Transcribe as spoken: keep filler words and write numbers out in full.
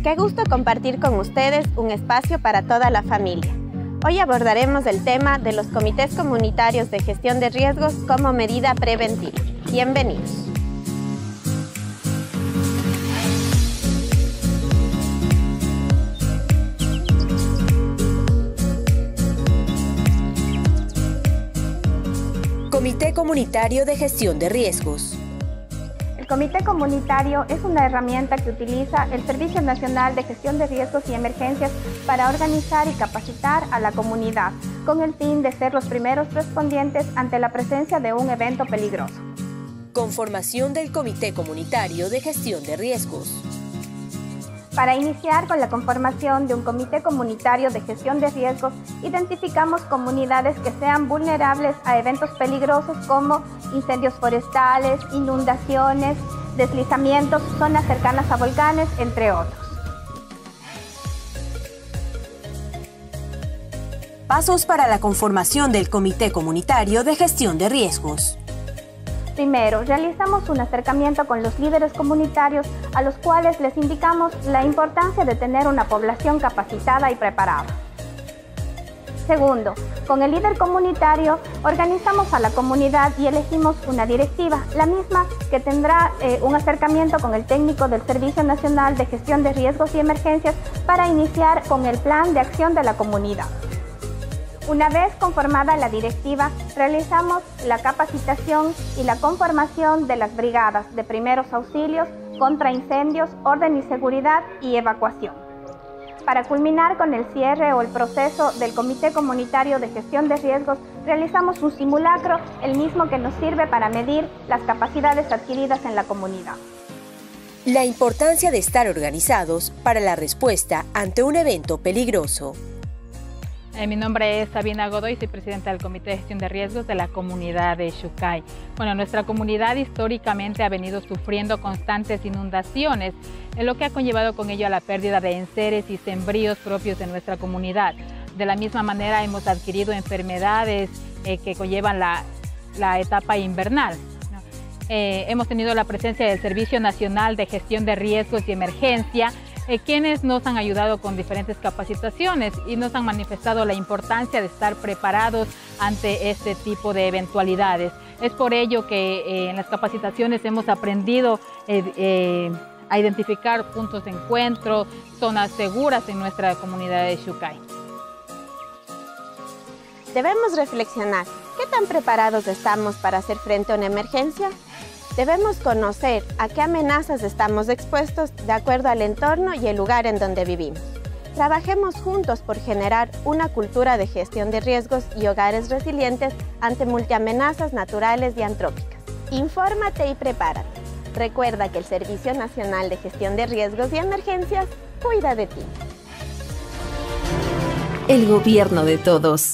Qué gusto compartir con ustedes un espacio para toda la familia. Hoy abordaremos el tema de los comités comunitarios de gestión de riesgos como medida preventiva. Bienvenidos. Comité Comunitario de Gestión de Riesgos. El Comité Comunitario es una herramienta que utiliza el Servicio Nacional de Gestión de Riesgos y Emergencias para organizar y capacitar a la comunidad, con el fin de ser los primeros respondientes ante la presencia de un evento peligroso. Conformación del Comité Comunitario de Gestión de Riesgos. Para iniciar con la conformación de un Comité Comunitario de Gestión de Riesgos, identificamos comunidades que sean vulnerables a eventos peligrosos como incendios forestales, inundaciones, deslizamientos, zonas cercanas a volcanes, entre otros. Pasos para la conformación del Comité Comunitario de Gestión de Riesgos. Primero, realizamos un acercamiento con los líderes comunitarios a los cuales les indicamos la importancia de tener una población capacitada y preparada. Segundo, con el líder comunitario organizamos a la comunidad y elegimos una directiva, la misma que tendrá eh, un acercamiento con el técnico del Servicio Nacional de Gestión de Riesgos y Emergencias para iniciar con el plan de acción de la comunidad. Una vez conformada la directiva, realizamos la capacitación y la conformación de las brigadas de primeros auxilios, contra incendios, orden y seguridad y evacuación. Para culminar con el cierre o el proceso del Comité Comunitario de Gestión de Riesgos, realizamos un simulacro, el mismo que nos sirve para medir las capacidades adquiridas en la comunidad. La importancia de estar organizados para la respuesta ante un evento peligroso. Eh, mi nombre es Sabina Godoy, soy presidenta del Comité de Gestión de Riesgos de la comunidad de Xucay. Bueno, nuestra comunidad históricamente ha venido sufriendo constantes inundaciones, en lo que ha conllevado con ello a la pérdida de enseres y sembríos propios de nuestra comunidad. De la misma manera hemos adquirido enfermedades eh, que conllevan la, la etapa invernal. ¿no? Eh, hemos tenido la presencia del Servicio Nacional de Gestión de Riesgos y Emergencia, Eh, quienes nos han ayudado con diferentes capacitaciones y nos han manifestado la importancia de estar preparados ante este tipo de eventualidades. Es por ello que eh, en las capacitaciones hemos aprendido eh, eh, a identificar puntos de encuentro, zonas seguras en nuestra comunidad de Xucay. Debemos reflexionar, ¿qué tan preparados estamos para hacer frente a una emergencia? Debemos conocer a qué amenazas estamos expuestos de acuerdo al entorno y el lugar en donde vivimos. Trabajemos juntos por generar una cultura de gestión de riesgos y hogares resilientes ante multiamenazas naturales y antrópicas. Infórmate y prepárate. Recuerda que el Servicio Nacional de Gestión de Riesgos y Emergencias cuida de ti. El gobierno de todos.